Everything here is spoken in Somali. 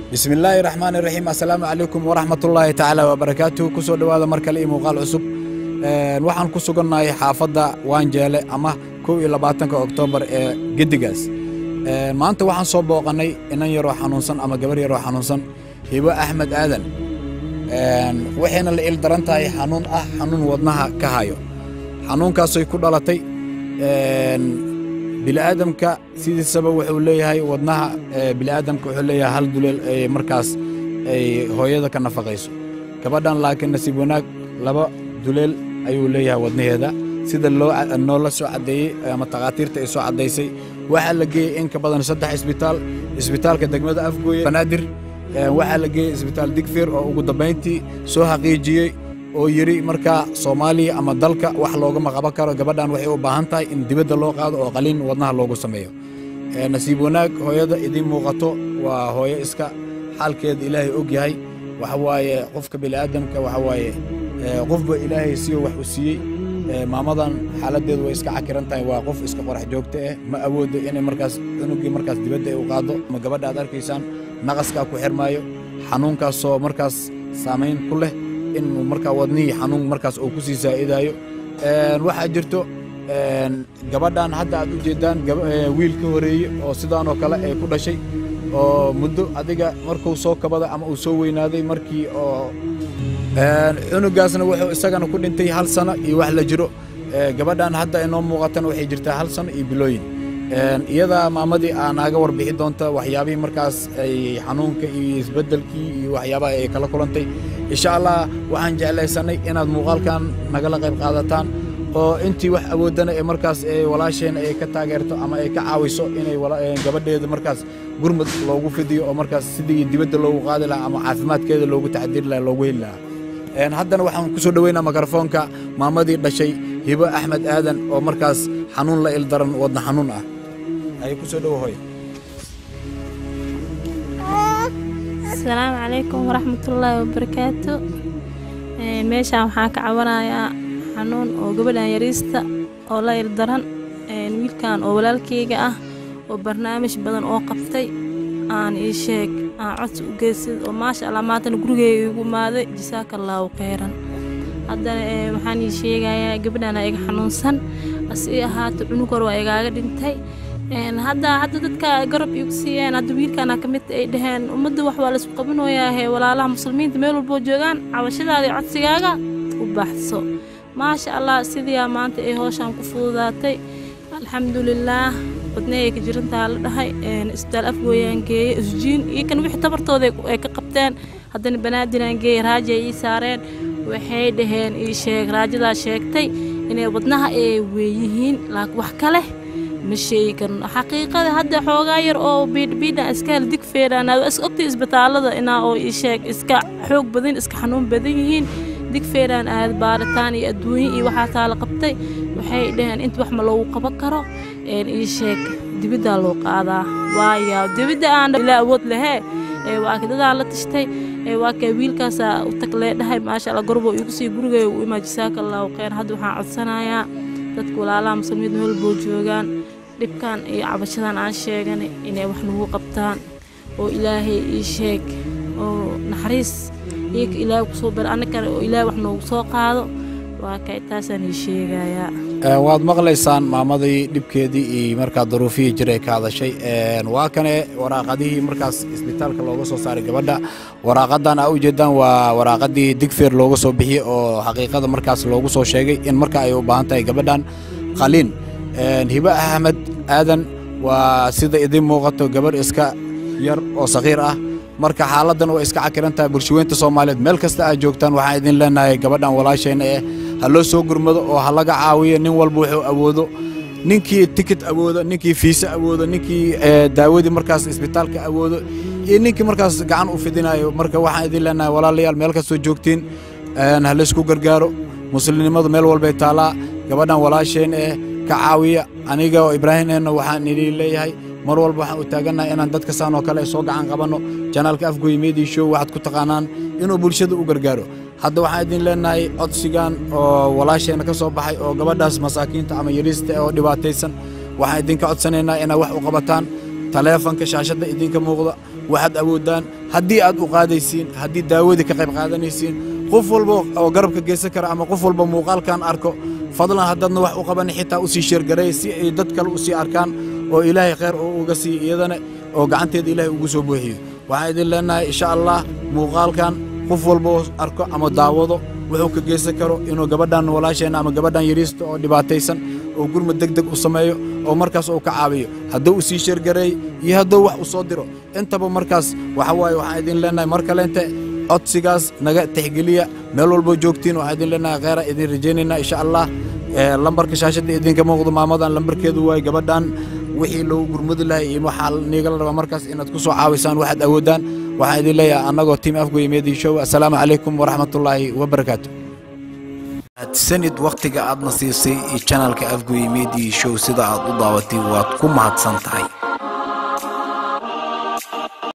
بسم الله الرحمن الرحيم. السلام عليكم ورحمة الله تعالى وبركاته. كسو دوادا مركلي مقال عصب waxaan ku sugannahay xaafadda Waanjeele ama 22 Oktoobar ee Gidigaas. maanta waxaan soo booqanay inan yar oo xanuunsan ama gabar yar oo xanuunsan Hibo Axmed Aadan. waxayna la ildaran tahay xanuun wadnaha ka hayo. xanuunkaas ay ku dhalatay bini'aadamka sidiisaba wuxuu leeyahay wadnaha bini'aadamka wuxuu leeyahay hal duleel ay markaas ay hooyada ka nafaqayso. gabadhan laakiin nasiib wanaag laba duleel ayuu leeyahay wadnaheeda sida loo soo cadeeyay ama taqaatiirta ay soo cadeysay. waxa la geeyay in ka badan 3 isbitaalka degmada Afgooye Banaadir, waxa la geeyay isbitaal Digfeer oo ugu dambeyntii soo xaqiijiyay oo yiri marka Soomaaliya ama dalka wax looga maqaba karo. gabadhan waxay u baahan tahay in dibadda loo qaado oo qaliin wadnaha loogu sameeyo. nasiib wanaag hooyada idin muuqato waa hooyo iska xaalkeeda Ilaahay og yahay. waxa waaye qofka bini'aadamka waxa waaye qofba Ilaahay siiyo wax u siiyay. maamadan xaaladeedu way iska cakiran tahay, waa qof iska qorax joogto ah, ma awoodo inay markaas cunugii markaas dibadda u qaado. ma gabadha aad arkaysaan naqaska ku xirmaayo, xanuunkaas oo markaas saameyn ku leh in markaa wadnihii xanuun markaas uu ku sii saaidayo. waxaa jirto gabadhan hadda aad u jeedaan wiil ka horeeyay oo sidaan oo kale ay ku dhashay oo muddo adiga markuu soo kabada ama uu soo weynaaday markii oo cunugaasna wuxuu isagana ku dhintay 1 sano iyo wax la jiro. gabadhan hadda inoo muuqatan waxay jirtaa 1 sano iyo bilooyin. iyada maamadii aanaaga warbixi doonta waxyaabihii markaas ay xanuunka iyo isbedelkii iyo waxyaabaha ay kala kulantay. insha Allah waxaan jeclaysanay inaad muuqaalkan nagala qayb qaadataan oo intii wax awoodana ee markaas ay walaasheen ay ka taageerto ama ay ka caawiso inay gabadheeda markaas gurmad loogu fidiyo oo markaas sidii dibadda loogu qaadi lahaa ama caafimaadkeeda loogu taxadiir lahaa loogu heli lahaa. haddana waxaan ku soo dhaweynaa mikrofoonka maamadii dhashay Hibo Axmed Aadan oo markaas xanuun la ildaran wadna xanuun ah. ay ku soo dhawahay. السلام عليكم ورحمة الله وبركاته. meesha waxaan ka cabanayaa xanuun oo gabadhan yariista oo la ildaran wiilkan oo walaalkeyga ah oo barnaamij badan oo qabtay aan ii sheeg aan cod u geysay oo maasha Allah maanta gurigeyga igu maaday. jazakallahu khairan. haddana waxaan ii sheegayaa gabadhan ay xanuunsan asii ahaato cunug hore waa igaaga dhintay. hadda dadka garab igu siiyeen hadda wiilkana ka mid ay dhaheen ummadda wax waa la isku qabanayaa walaalaha muslimiinta meel walba joogaan cabashadaada iyo codsigaaga u baxso. maasha Allah sidii maanta ay hawshan ku fududaatay alxamdulillaah. wadnay ka jirantaa la dhahay isbitaal Afgooye aan geeyay isjiin iyo kan wixii tabartooda ay ka qabteen. haddana Banaadir aan geeyay raajo ay saareen waxay dhaheen ii sheeg raajada sheegtay inay wadnaha ay weeyihiin laakiin wax kale ma sheegan xaqiiqada. hadda xoogaa yar oo biidbiida iska Digfeeraan is ogtay isbitaalada inaa oo ii sheeg iska xoog badan iska xanuun badan yihiin. Digfeeraan aad baaritaan iyo adduunyo iyo waxa taala qabtay waxay dhaheen inta wax ma loogu qaban karo ii sheeg dibadda loo qaadaa. waayo dibadda aan ilaa awood lahayn waa kidada la tashtay waa ka wiilkaas u tag leedahay maasha Allah gorbo igu sii gurigay u imaajisakallahu khayr. hadda waxaan codsanayaa dadka walaalaha muslimiinta meel boo joogaan dhibkan iyo cabashadan aan sheeganay inay wax nagu qabtaan oo Ilaahay ii sheeg oo naxariis iyo Ilaahay ku soo bar anaka oo Ilaahay wax noogu soo qaado. waa ka taasaan ii sheegayaa. waad maqlaysaan maamadii dhibkeedii iyo markaa duruufihii jiray ka hadashay. waa kane waraaqadihii markaas isbitaalka looga soo saaray gabadha. waraaqadan aa u jeedaan waa waraaqadii Digfeer looga soo bixiyay oo xaqiiqada markaas loogu soo sheegay in marka ay u baahan tahay gabadhan qaliin. Hibo Axmed Aadan waa sida idin muuqato gabar iska yar oo saqiir ah. marka xaaladan way iska cakiran tahay. bulshadeenta Soomaaliyeed meel kasta ay joogtaan waxaan idin leenahay gabadhan walaashayna ha loo soo gurmado oo ha laga caawiyo. nin walba wuxuu awoodo, ninkii ticket awoodo, ninkii fiisa awoodo, ninkii daawadii markaas isbitaalka awoodo iyo ninkii markaas gacan u fidinayo. marka waxaan idin leenahay walaalayaal meel kasta joogtiin ha la isku gargaaro. muslimnimadu meel walba taalaa. gabadhan walaashayna ka caawiya. aniga oo Ibraahimna waxaan idin leeyahay mar walba waxaan u taaganahay inaan dadka saan oo kale soo gacan qabano. janaalka Afgooye Media Show waxaad ku taqaanaan inuu bulshada u gargaaro. hadda waxaan idin leenahay codsigan oo walaashayna ka soo baxay oo gabadhaas masaakiinta ama yariista oo dhibaataysan waxaan idinka codsanaynaa inaad wax u qabataan. taleefanka shaashada idinka muuqda waxaad awoodaan haddii aad u qaadaysiin haddii daawadii ka qayb qaadanaysiin qof walba oo garabka geysan kara ama qof walba muuqaalkan arko fadlan haddaadna wax u qaban xitaa u sii sheergaray si ay dad kale u sii arkaan oo ilaahay khayr oo uga sii iyadana oo gacanteeda ilaahay ugu soo buuxiyo waxaan idin leenahay insha allah muuqaalkan qof walba oo arko ama daawado wuxuu ka geysan karo inuu gabadhan walaasheena ama gabadhan yariista oo dhibaataysan oo gurmad degdeg u sameeyo oo markaas uu ka caawiyo hadduu u sii sheergaray iyo hadduu wax u soo diro intaba markaas waxa waaye waxaan idin leenahay mar kaleente codsigaas naga tixgeliya meel walbo joogtiin waxaan idin leenahay khayra idin rajaynaynaa insha allah lambarka shaashada idinka muuqdo maamadan lambarkeedu waay gabadhan wixii loogu gurmudi lahay iyo waxaa niigala raba markaas inaad ku soo caawisaan waxaad awoodaan waxaan idin leeyahay annagoo tiim Afgoye Media Show assalaamu calaykum waraxmatullaahi wabarakaatu sanid waqtiga aad nasiisay channelka Afgoye Media Show sida aad u daawatay waad ku mahadsan tahay